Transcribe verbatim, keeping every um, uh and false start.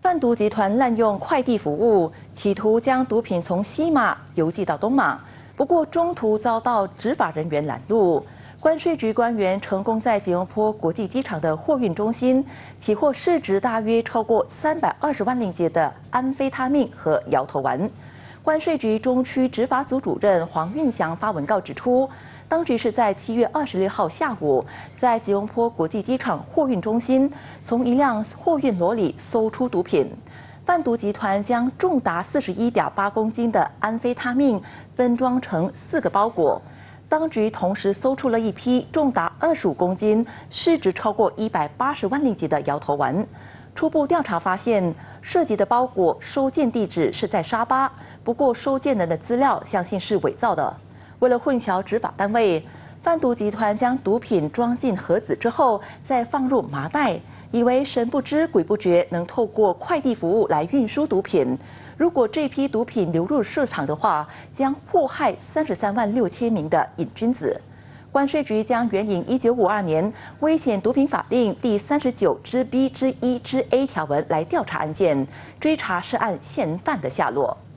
贩毒集团滥用快递服务，企图将毒品从西马邮寄到东马，不过中途遭到执法人员拦路。关税局官员成功在吉隆坡国际机场的货运中心起获市值大约超过三百二十万令吉的安非他命和摇头丸。关税局中区执法组主任黄运祥发文告指出，当局是在七月二十六号下午，在吉隆坡国际机场货运中心从一辆货运罗里搜出毒品。贩毒集团将重达四十一点八公斤的安非他命分装成四个包裹。当局同时搜出了一批重达二十五公斤、市值超过一百八十万令吉的摇头丸。初步调查发现，涉及的包裹收件地址是在沙巴，不过收件人的资料相信是伪造的。为了混淆执法单位，贩毒集团将毒品装进盒子之后，再放入麻袋，以为神不知鬼不觉能透过快递服务来运输毒品。如果这批毒品流入市场的话，将祸害三十三万六千名的瘾君子。关税局将援引一九五二年危险毒品法令第三十九之 B 之一之 A 条文来调查案件，追查涉案嫌犯的下落。